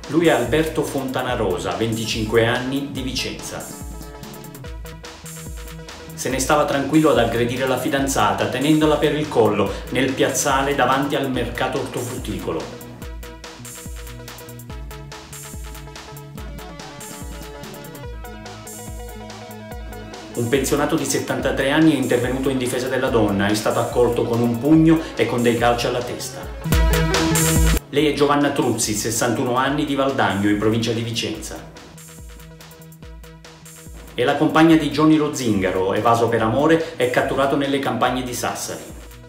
Lui è Alberto Fontanarosa, 25 anni, di Vicenza. Se ne stava tranquillo ad aggredire la fidanzata, tenendola per il collo, nel piazzale davanti al mercato ortofrutticolo. Un pensionato di 73 anni è intervenuto in difesa della donna, è stato accolto con un pugno e con dei calci alla testa. Lei è Giovanna Truzzi, 61 anni, di Valdagno, in provincia di Vicenza. È la compagna di Johnny lo Zingaro, evaso per amore e catturato nelle campagne di Sassari.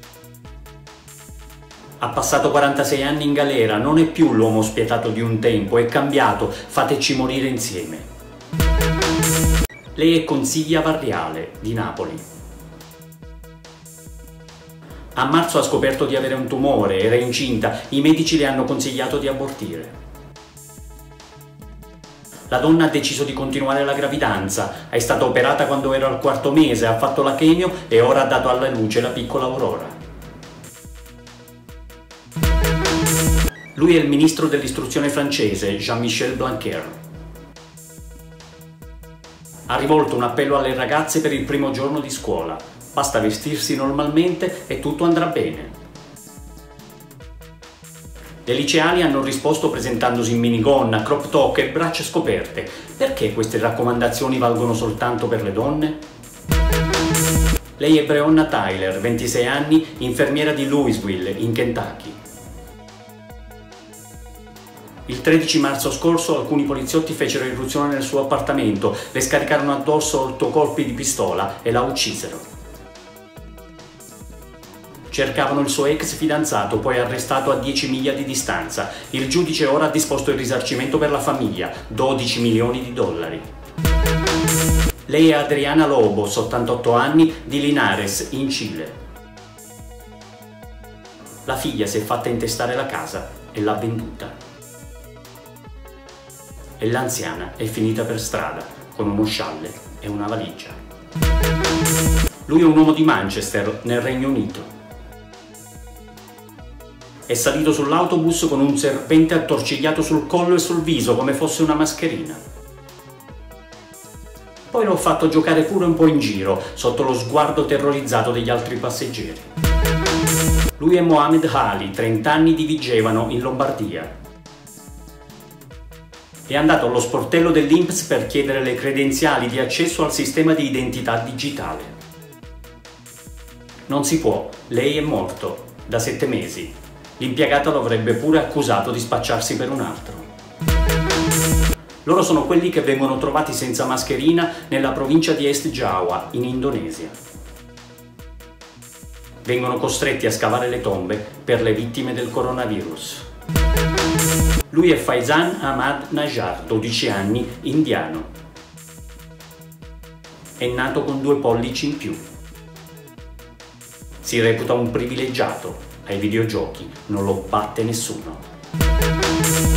Ha passato 46 anni in galera, non è più l'uomo spietato di un tempo, è cambiato, fateci morire insieme. Lei è Consiglia Varriale, di Napoli. A marzo ha scoperto di avere un tumore, era incinta, i medici le hanno consigliato di abortire. La donna ha deciso di continuare la gravidanza, è stata operata quando era al 4º mese, ha fatto la chemio e ora ha dato alla luce la piccola Aurora. Lui è il ministro dell'istruzione francese, Jean-Michel Blanquer. Ha rivolto un appello alle ragazze per il primo giorno di scuola. Basta vestirsi normalmente e tutto andrà bene. Le liceali hanno risposto presentandosi in minigonna, crop top e braccia scoperte. Perché queste raccomandazioni valgono soltanto per le donne? Lei è Breonna Tyler, 26 anni, infermiera di Louisville, in Kentucky. Il 13 marzo scorso alcuni poliziotti fecero irruzione nel suo appartamento, le scaricarono addosso 8 colpi di pistola e la uccisero. Cercavano il suo ex fidanzato, poi arrestato a 10 miglia di distanza. Il giudice ora ha disposto il risarcimento per la famiglia, 12 milioni di dollari. Lei è Adriana Lobos, 88 anni, di Linares, in Cile. La figlia si è fatta intestare la casa e l'ha venduta. E l'anziana è finita per strada, con uno scialle e una valigia. Lui è un uomo di Manchester, nel Regno Unito. È salito sull'autobus con un serpente attorcigliato sul collo e sul viso, come fosse una mascherina. Poi l'ho fatto giocare pure un po' in giro, sotto lo sguardo terrorizzato degli altri passeggeri. Lui è Mohamed Ali, 30 anni, di Vigevano, in Lombardia. È andato allo sportello dell'INPS per chiedere le credenziali di accesso al sistema di identità digitale. Non si può, lei è morto, da 7 mesi. L'impiegato lo avrebbe pure accusato di spacciarsi per un altro. Loro sono quelli che vengono trovati senza mascherina nella provincia di Est Java, in Indonesia. Vengono costretti a scavare le tombe per le vittime del coronavirus. Lui è Faizan Ahmad Najjar, 12 anni, indiano. È nato con 2 pollici in più. Si reputa un privilegiato, ai videogiochi non lo batte nessuno.